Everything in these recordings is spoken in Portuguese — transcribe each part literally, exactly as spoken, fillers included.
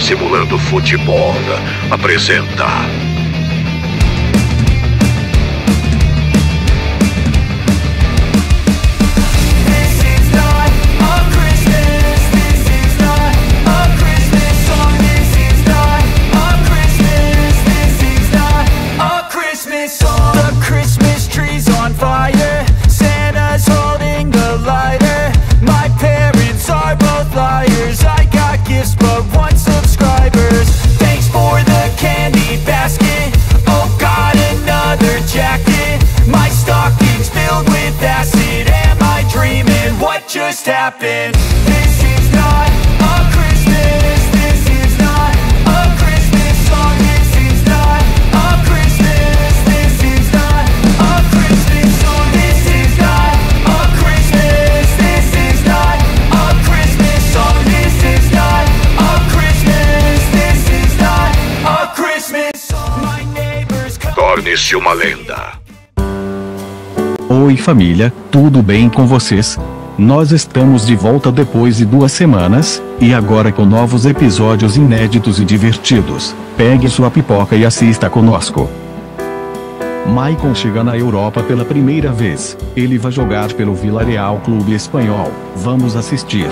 Simulando Futebol apresenta... Just happened. This is not a Christmas. This is not a Christmas song. This is not a Christmas. This is not a Christmas song. This is not a Christmas. This is not a Christmas song. This is not a Christmas. This is not a Christmas song. My neighbors. Torne-se uma lenda. Oi família, tudo bem com vocês? Nós estamos de volta depois de duas semanas, e agora com novos episódios inéditos e divertidos. Pegue sua pipoca e assista conosco. Maicon chega na Europa pela primeira vez. Ele vai jogar pelo Villarreal Clube Espanhol. Vamos assistir.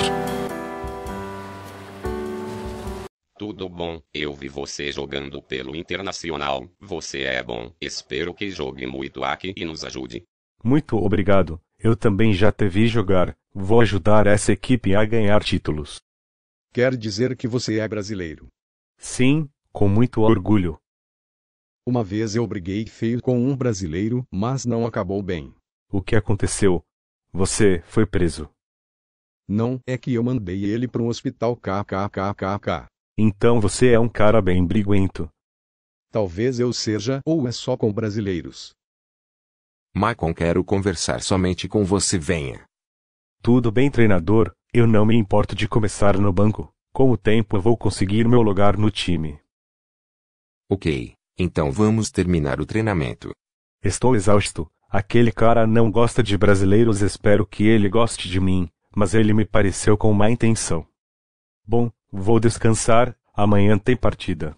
Tudo bom? Eu vi você jogando pelo Internacional. Você é bom. Espero que jogue muito aqui e nos ajude. Muito obrigado. Eu também já te vi jogar. Vou ajudar essa equipe a ganhar títulos. Quer dizer que você é brasileiro? Sim, com muito orgulho. Uma vez eu briguei feio com um brasileiro, mas não acabou bem. O que aconteceu? Você foi preso. Não, é que eu mandei ele para um hospital kkkk. Então você é um cara bem briguento. Talvez eu seja, ou é só com brasileiros. Maicon, quero conversar somente com você, venha. Tudo bem, treinador, eu não me importo de começar no banco. Com o tempo eu vou conseguir meu lugar no time. Ok, então vamos terminar o treinamento. Estou exausto. Aquele cara não gosta de brasileiros, espero que ele goste de mim, mas ele me pareceu com má intenção. Bom, vou descansar, amanhã tem partida.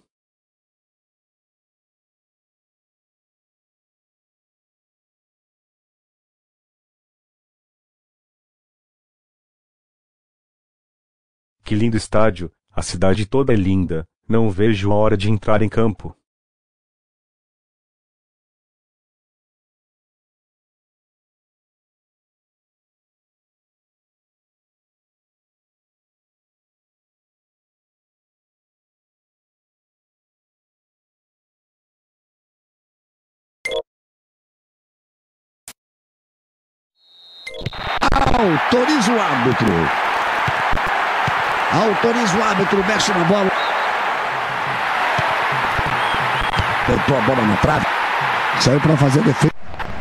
Que lindo estádio, a cidade toda é linda, não vejo a hora de entrar em campo. Autoriza o árbitro. Autoriza o árbitro, mexe na bola. Deitou a bola na trave. Saiu para fazer defesa.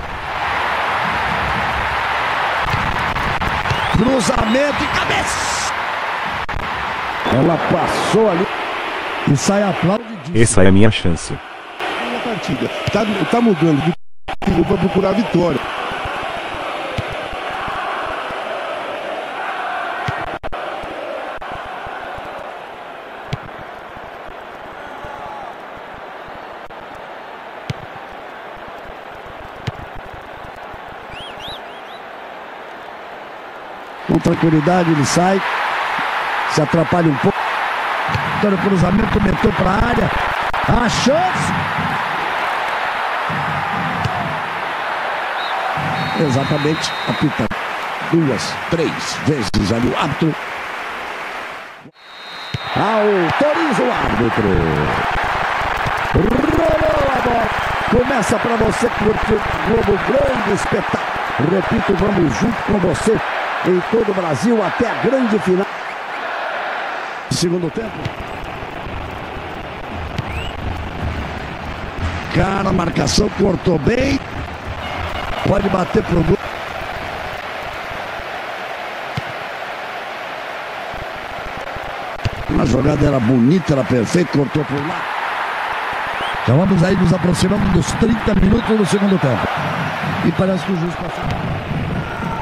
Cruzamento e cabeça. Ela passou ali e sai aplaudidíssima. Essa é a minha chance. A partida tá, tá mudando de time para procurar a vitória. Com tranquilidade ele sai, se atrapalha um pouco, dando cruzamento, meteu para a área, a chance! Exatamente, apita duas, três vezes ali o árbitro. Autoriza o árbitro. Rolou a bola. Começa para você curtir o Globo, grande espetáculo. Repito, vamos junto com você em todo o Brasil até a grande final. Segundo tempo. Cara, a marcação cortou bem. Pode bater pro gol. A jogada era bonita, era perfeita, cortou por lá. Já vamos aí nos aproximando dos trinta minutos do segundo tempo. E parece que o juiz passou.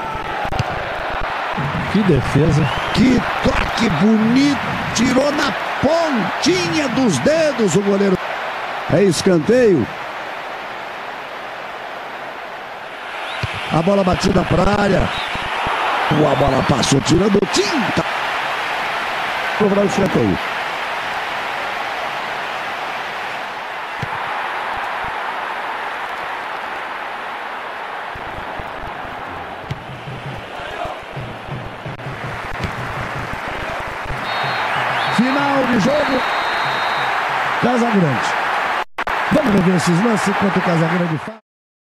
Que defesa. Que toque bonito. Tirou na pontinha dos dedos o goleiro. É escanteio. A bola batida para a área. A bola passou tirando tinta. Cobrar o escanteio. Final de jogo. Casagrande. Vamos ver esses lances enquanto o Casagrande faz.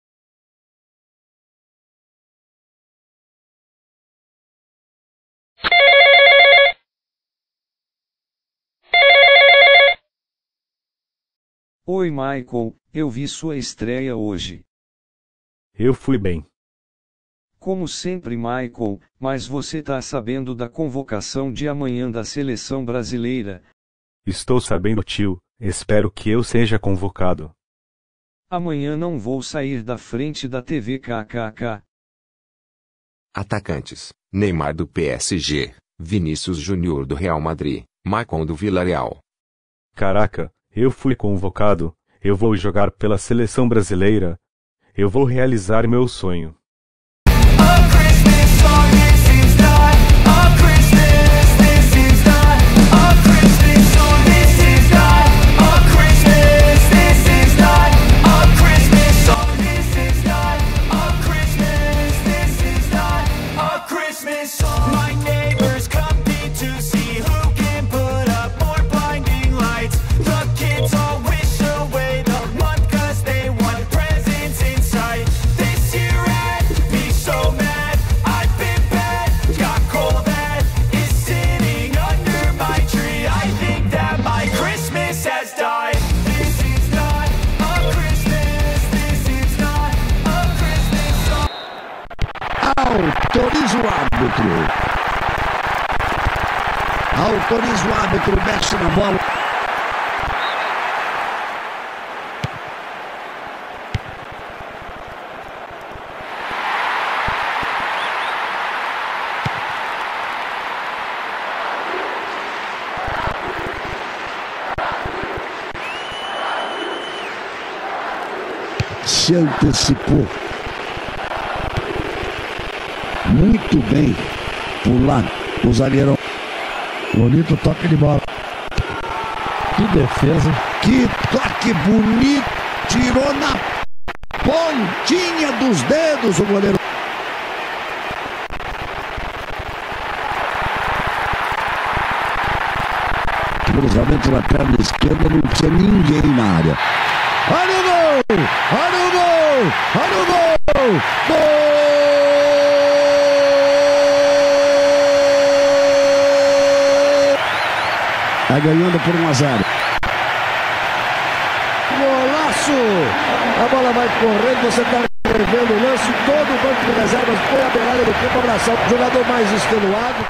Oi Michael, eu vi sua estreia hoje. Eu fui bem. Como sempre Michael, mas você tá sabendo da convocação de amanhã da seleção brasileira? Estou sabendo, tio, espero que eu seja convocado. Amanhã não vou sair da frente da T V kkk. Atacantes: Neymar do P S G, Vinícius Júnior do Real Madrid, Maicon do Villarreal. Caraca, eu fui convocado, eu vou jogar pela seleção brasileira. Eu vou realizar meu sonho. Autoriza o árbitro. Autoriza o árbitro, mexe na bola. Se antecipou. Muito bem. Pular o zagueirão. Bonito toque de bola. Que defesa. Que toque bonito. Tirou na pontinha dos dedos o goleiro. Cruzamento na perna esquerda. Não tinha ninguém na área. Olha o gol! Olha o gol! Olha o gol! Gol! Vai ganhando por um a zero. Golaço! A bola vai correndo, você está revendo o lance. Todo o banco de reservas foi a beirada do campo abraçar o jogador mais extenuado.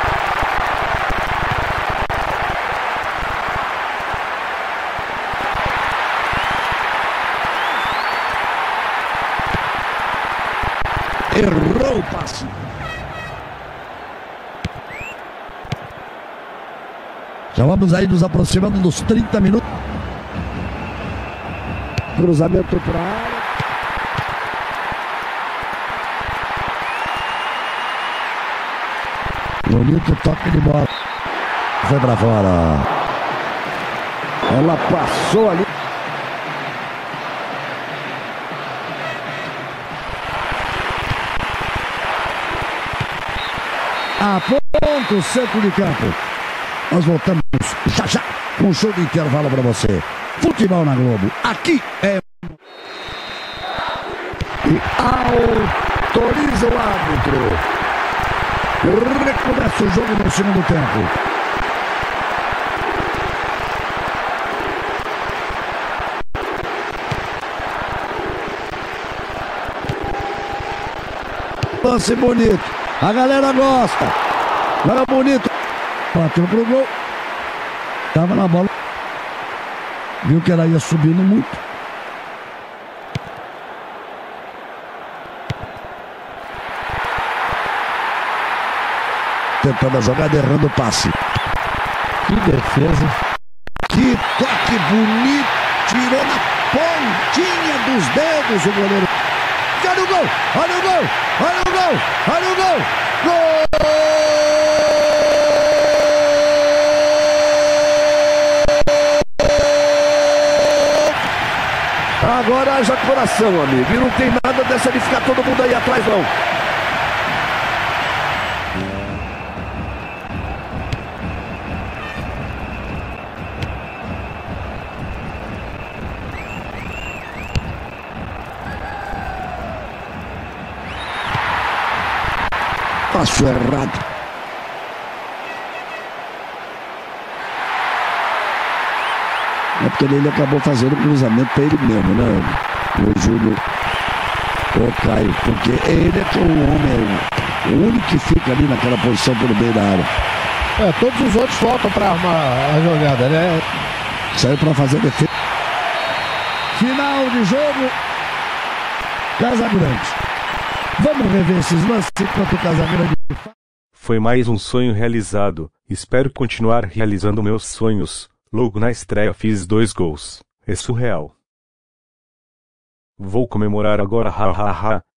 Errou o passe. Já vamos aí nos aproximando dos trinta minutos. Cruzamento para a área. Bonito toque de bola. Foi para fora. Ela passou ali. Aponta o centro de campo. Nós voltamos já já com um show de intervalo para você. Futebol na Globo. Aqui é... E autoriza o árbitro. Recomeça o jogo no segundo tempo. Lance bonito. A galera gosta. Agora bonito. Bateu pro gol. Tava na bola. Viu que ela ia subindo muito. Tentando a jogada, errando o passe. Que defesa. Que toque bonito. Tirou na pontinha dos dedos o goleiro. Olha o gol! Olha o gol! Olha o gol! Olha o gol! Gol! Agora haja coração, amigo. E não tem nada dessa de ficar todo mundo aí atrás, não. Passo errado. É porque ele acabou fazendo o cruzamento para ele mesmo, né? O Júlio, o Caio, porque ele é que é o homem, o único que fica ali naquela posição pelo meio da área. É, todos os outros voltam para armar a jogada, né? Saiu para fazer defesa. Final de jogo. Casagrande. Vamos rever esses lances enquanto o Casagrande. Foi mais um sonho realizado. Espero continuar realizando meus sonhos. Logo na estreia fiz dois gols. É surreal. Vou comemorar agora, ha ha ha.